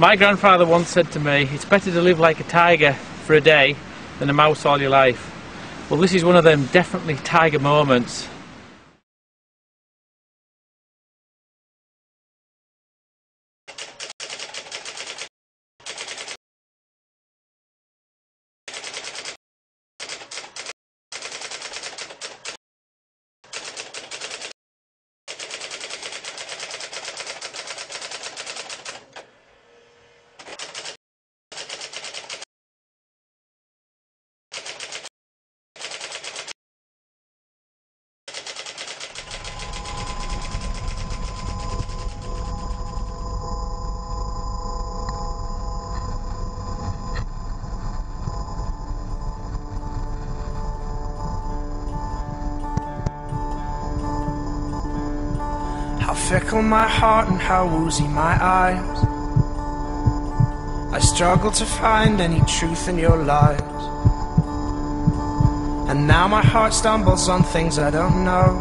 My grandfather once said to me, it's better to live like a tiger for a day than a mouse all your life. Well, this is one of them definitely tiger moments. How fickle my heart and how woozy my eyes. I struggle to find any truth in your lies. And now my heart stumbles on things I don't know.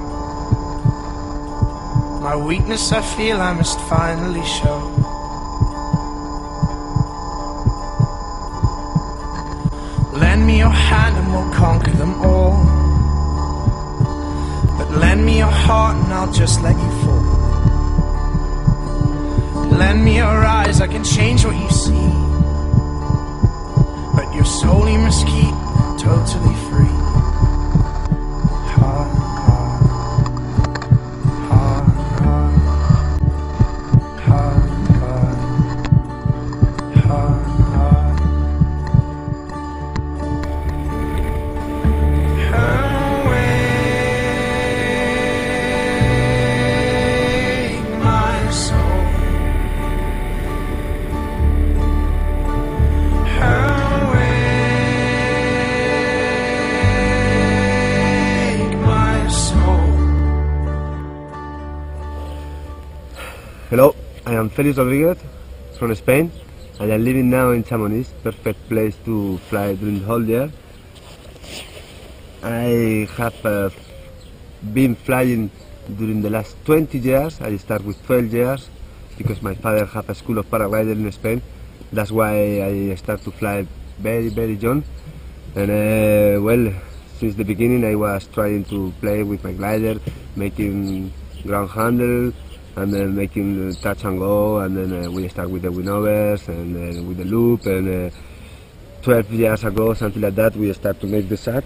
My weakness I feel I must finally show. Lend me your hand and we'll conquer them all. But lend me your heart and I'll just let you fall. Lend me your eyes, I can change what you see. But your soul you must keep totally free. Heart, heart, heart, heart, heart, heart, heart, heart. Awake my soul. Hello, I am Fielix Rodreges from Spain. I am living now in Chamonix, perfect place to fly during the whole year. I have been flying during the last 20 years. I started with 12 years because my father had a school of paragliding in Spain. That's why I started to fly very young. And well, since the beginning I was trying to play with my glider, making ground handle, and then making touch and go, and then we start with the windovers and with the loop, and 12 years ago, something like that, we start to make the SAT.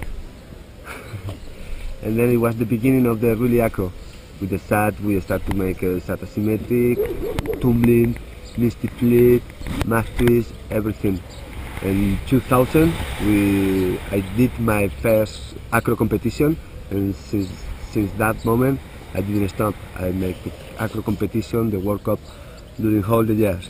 And then it was the beginning of the really acro. With the SAT, we start to make SAT asymmetric, tumbling, misty flip, max twist, everything. In 2000, I did my first acro competition, and since that moment, I didn't stop. I made the acro competition, the World Cup, during all the years.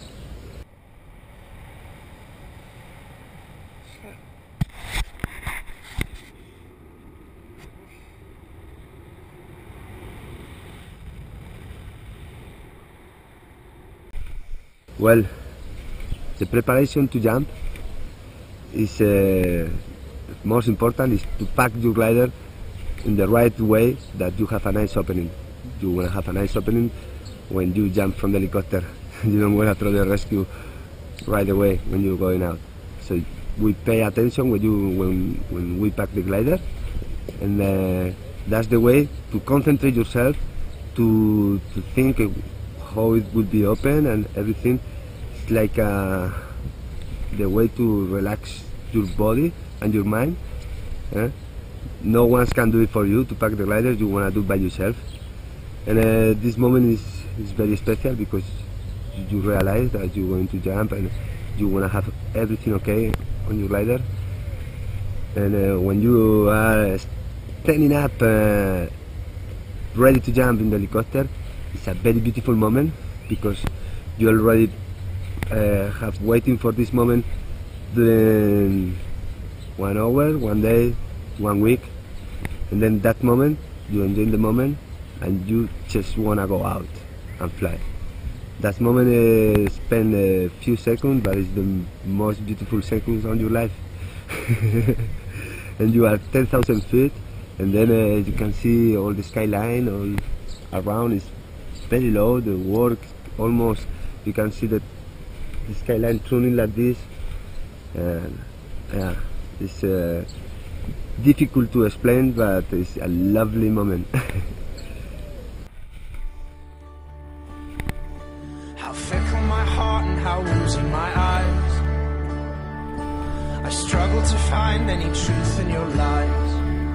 Well, the preparation to jump is most important is to pack your glider in the right way, that you have a nice opening. You want to have a nice opening when you jump from the helicopter. You don't want to throw the rescue right away when you're going out. So we pay attention when we pack the glider, and that's the way to concentrate yourself, to think how it will be open and everything. It's like the way to relax your body and your mind. No one can do it for you to pack the glider. You want to do it by yourself. And this moment is very special because you realize that you're going to jump and you want to have everything okay on your glider. And when you are standing up ready to jump in the helicopter, it's a very beautiful moment because you already have waiting for this moment during 1 hour, 1 day, 1 week, and then that moment you enjoy the moment and you just want to go out and fly. That moment spend a few seconds, but it's the most beautiful seconds on your life. And you are 10,000 feet, and then you can see all the skyline all around. Is very low, the work almost, you can see that the skyline tuning like this, and yeah, it's difficult to explain, but it's a lovely moment. How fickle my heart and how woozy my eyes. I struggle to find any truth in your lies.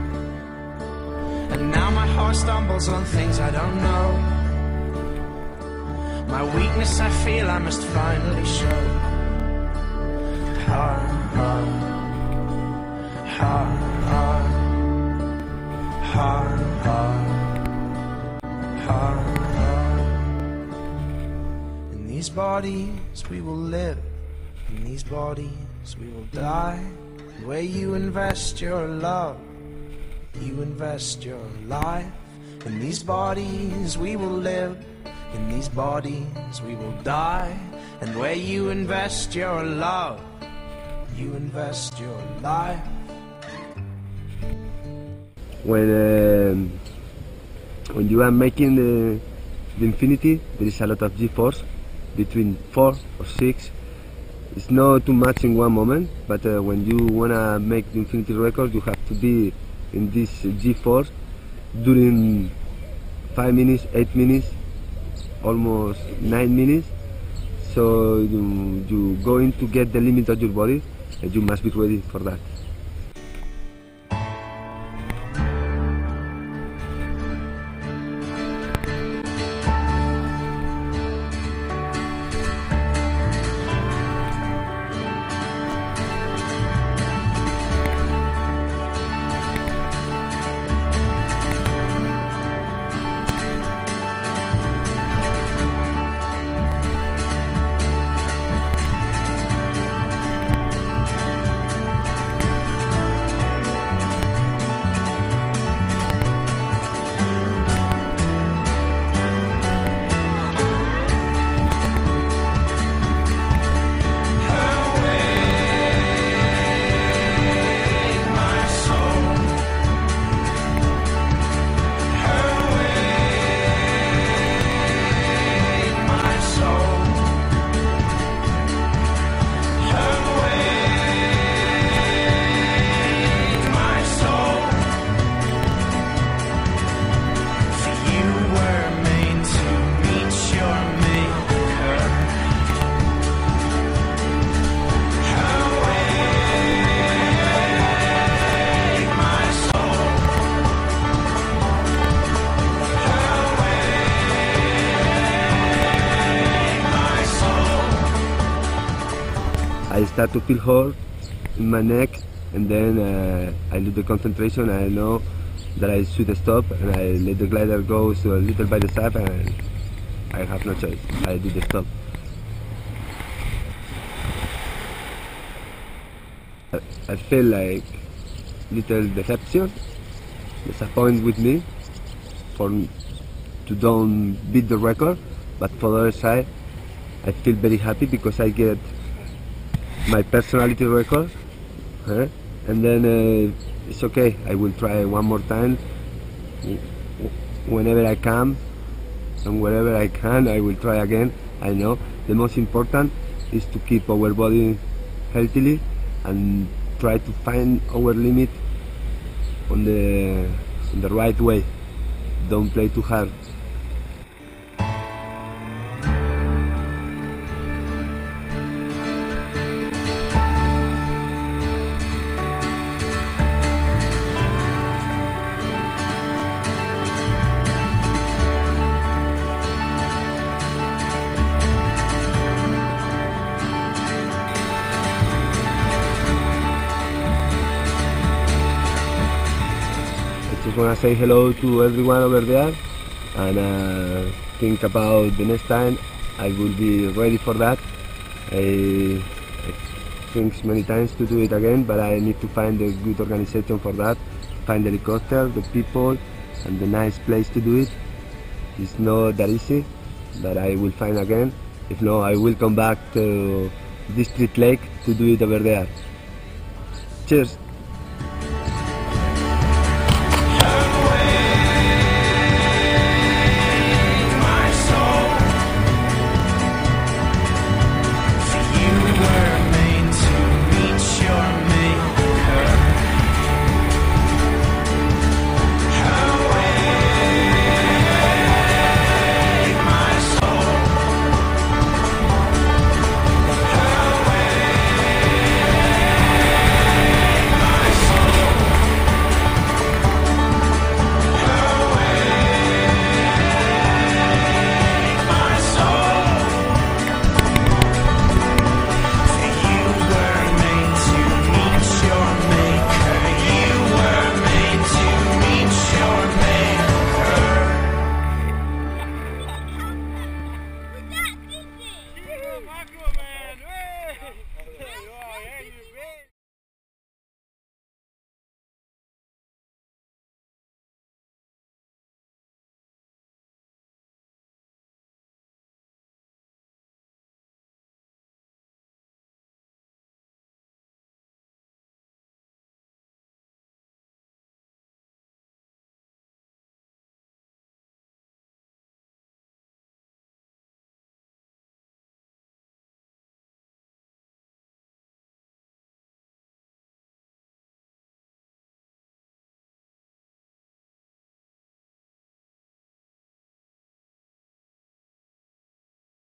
And now my heart stumbles on things I don't know. My weakness I feel I must finally show. Ha, ha, ha, ha, ha, ha, ha. In these bodies we will live, in these bodies we will die. Where you invest your love, you invest your life. In these bodies we will live, in these bodies we will die. And where you invest your love, you invest your life. When you are making the infinity, there is a lot of G-force, between 4 or 6. It's not too much in one moment, but when you wanna make the infinity record, you have to be in this G-force during 5 minutes, 8 minutes, almost 9 minutes. So you going to get the limit of your body, and you must be ready for that. I start to feel hurt in my neck, and then I lose the concentration. I know that I should stop, and I let the glider go so a little by the side, and I have no choice. I do the stop. I feel like little deception, disappointed with me to don't beat the record, but for the other side, I feel very happy because I get my personality record, and then it's okay. I will try one more time whenever I can, and wherever I can I will try again. I know the most important is to keep our body healthily and try to find our limit on the right way. Don't play too hard. I just want to say hello to everyone over there, and think about the next time. I will be ready for that. I think many times to do it again, but I need to find a good organization for that, find the helicopter, the people, and the nice place to do it. It's not that easy, but I will find again. If not, I will come back to District Lake to do it over there. Cheers!